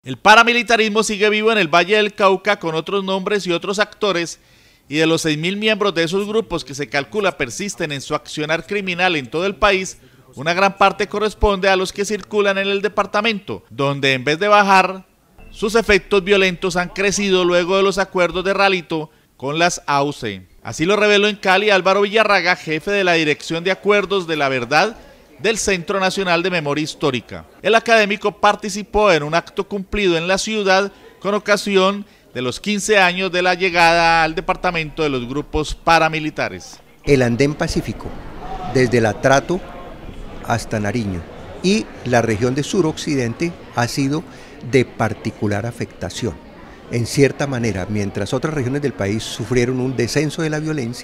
El paramilitarismo sigue vivo en el Valle del Cauca con otros nombres y otros actores, y de los 6.000 miembros de esos grupos que se calcula persisten en su accionar criminal en todo el país, una gran parte corresponde a los que circulan en el departamento, donde en vez de bajar, sus efectos violentos han crecido luego de los acuerdos de Ralito con las AUC. Así lo reveló en Cali Álvaro Villarraga, jefe de la Dirección de Acuerdos de la Verdad del Centro Nacional de Memoria Histórica. El académico participó en un acto cumplido en la ciudad con ocasión de los 15 años de la llegada al departamento de los grupos paramilitares. El andén pacífico, desde La Trato hasta Nariño, y la región de suroccidente ha sido de particular afectación. En cierta manera, mientras otras regiones del país sufrieron un descenso de la violencia,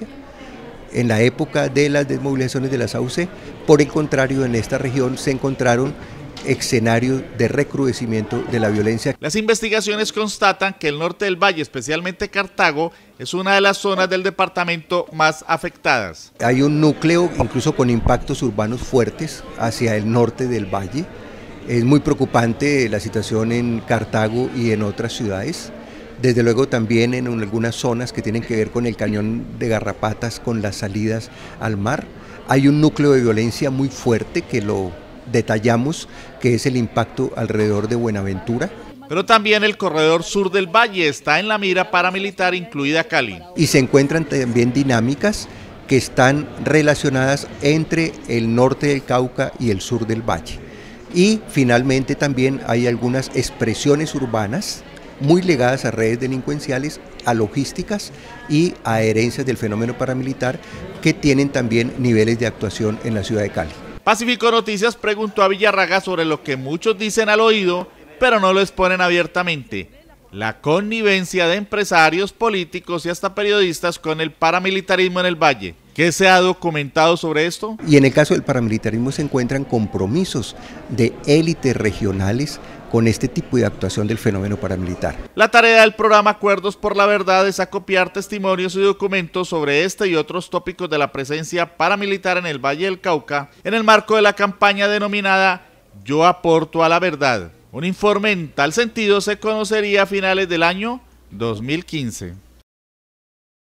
en la época de las desmovilizaciones de las AUC, por el contrario, en esta región se encontraron escenarios de recrudecimiento de la violencia. Las investigaciones constatan que el norte del valle, especialmente Cartago, es una de las zonas del departamento más afectadas. Hay un núcleo incluso con impactos urbanos fuertes hacia el norte del valle. Es muy preocupante la situación en Cartago y en otras ciudades. Desde luego también en algunas zonas que tienen que ver con el cañón de Garrapatas, con las salidas al mar. Hay un núcleo de violencia muy fuerte que lo detallamos, que es el impacto alrededor de Buenaventura. Pero también el corredor sur del valle está en la mira paramilitar, incluida Cali. Y se encuentran también dinámicas que están relacionadas entre el norte del Cauca y el sur del valle. Y finalmente también hay algunas expresiones urbanas muy ligadas a redes delincuenciales, a logísticas y a herencias del fenómeno paramilitar que tienen también niveles de actuación en la ciudad de Cali. Pacífico Noticias preguntó a Villarraga sobre lo que muchos dicen al oído, pero no lo exponen abiertamente: la connivencia de empresarios, políticos y hasta periodistas con el paramilitarismo en el Valle. ¿Qué se ha documentado sobre esto? Y en el caso del paramilitarismo se encuentran compromisos de élites regionales con este tipo de actuación del fenómeno paramilitar. La tarea del programa Acuerdos por la Verdad es acopiar testimonios y documentos sobre este y otros tópicos de la presencia paramilitar en el Valle del Cauca en el marco de la campaña denominada Yo aporto a la verdad. Un informe en tal sentido se conocería a finales del año 2015.